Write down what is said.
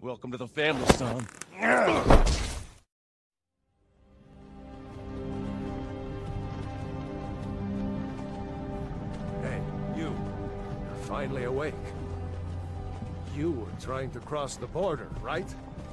Welcome to the family, son. Hey, you. You're finally awake. You were trying to cross the border, right?